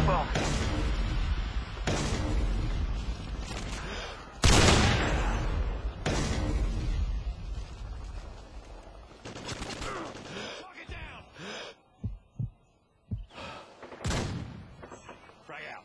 bomb. Target down. Frag out.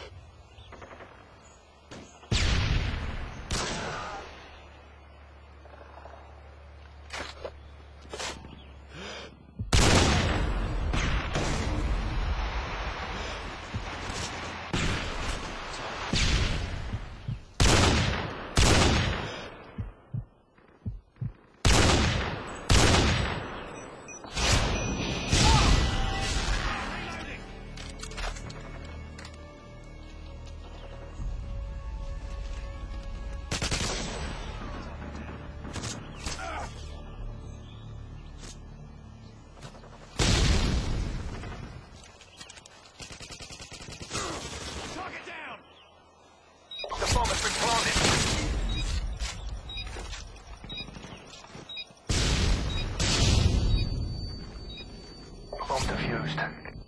Bomb defused.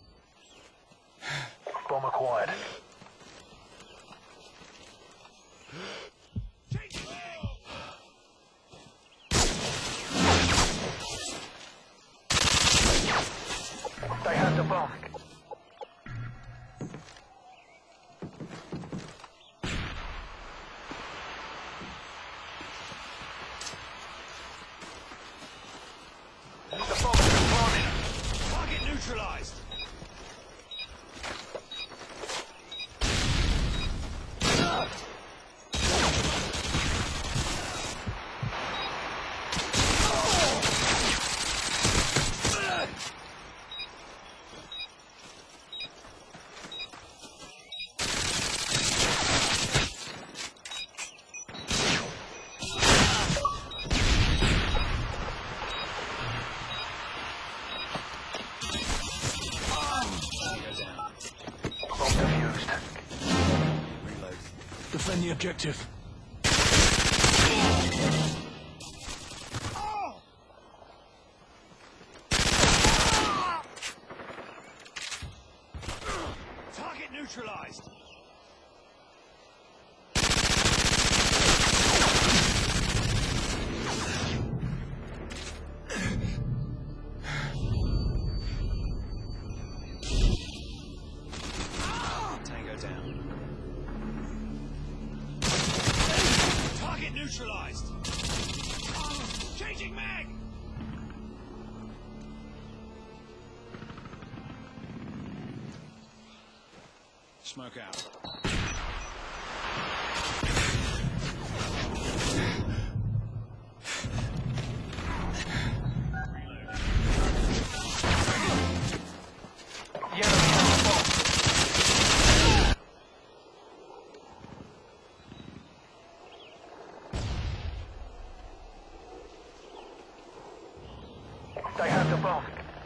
Bomb acquired. They have the bomb. The bomb has been planted. Target neutralized. Bomb defused. Reload. Defend the objective. Target neutralized. Tango down. Target neutralized. Changing mag. Smoke out. The enemy has the bomb. They have the bomb.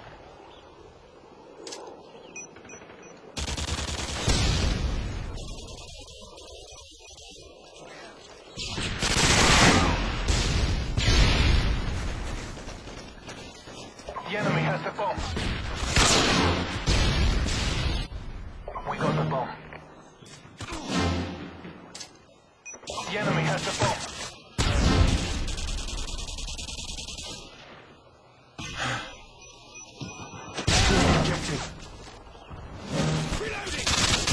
The enemy has the bomb. We got the bomb. The enemy has the bomb. Objective. Reloading.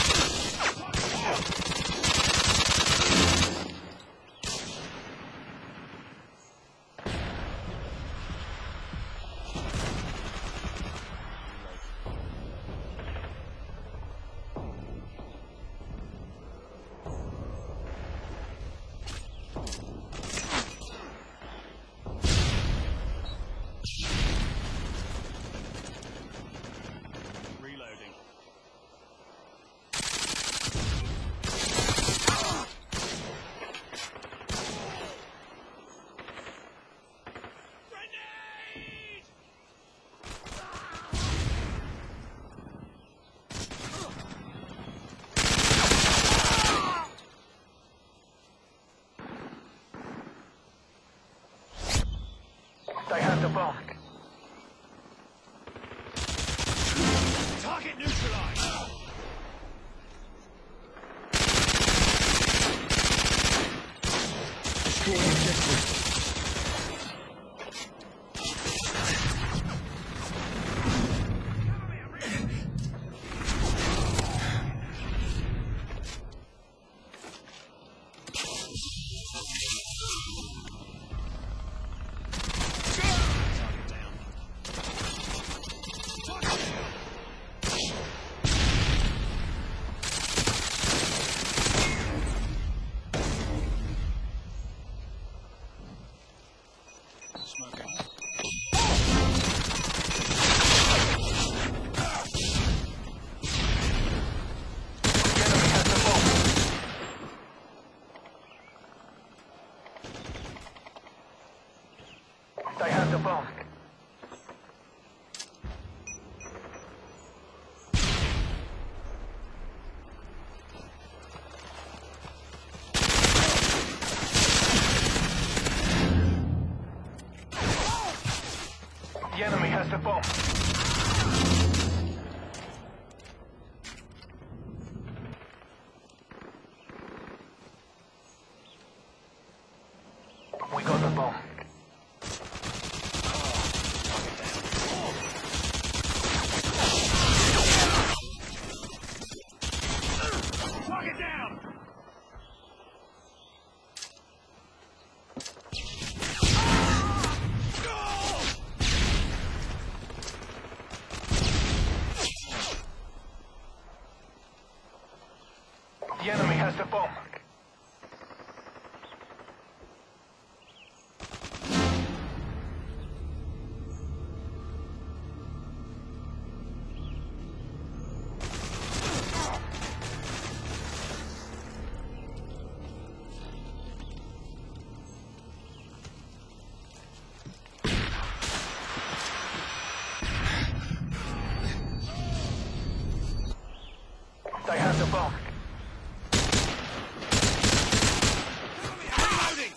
Reloading. Grenade! They have the bomb. Target neutralized. Securing objective. They have the bomb. The enemy has the bomb. We got the bomb. Target down! The enemy has the bomb. They have the bomb. Reloading!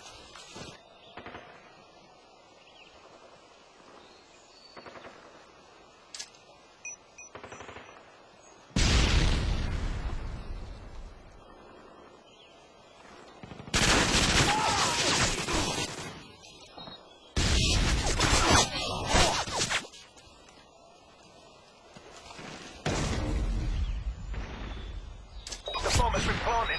The bomb has been planted.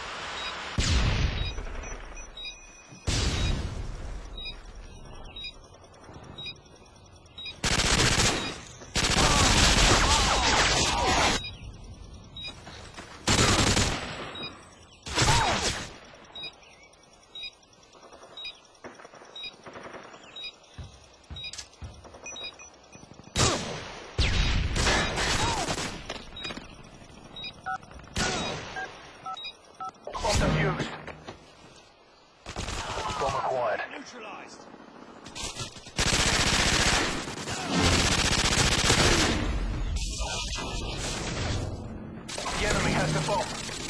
Bomb defused. Bomb acquired. Neutralized! The enemy has the bomb.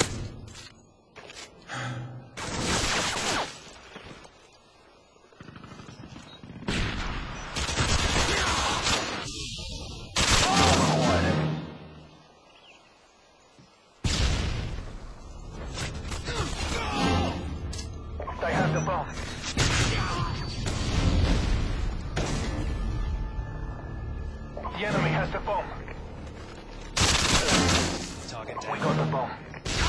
They have the bomb. The enemy has the bomb. Target We down. got the bomb.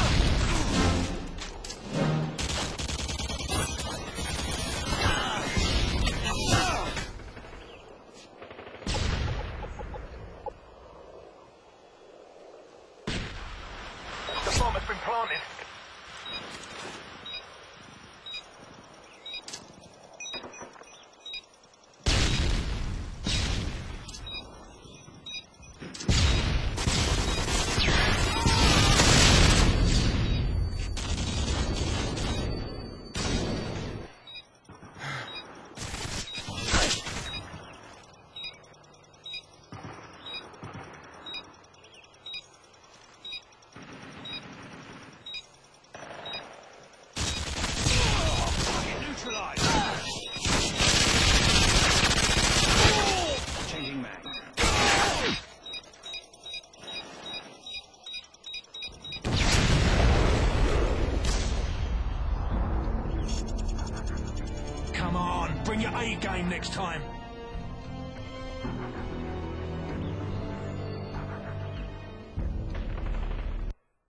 The bomb has been planted. Come on, bring your A game next time.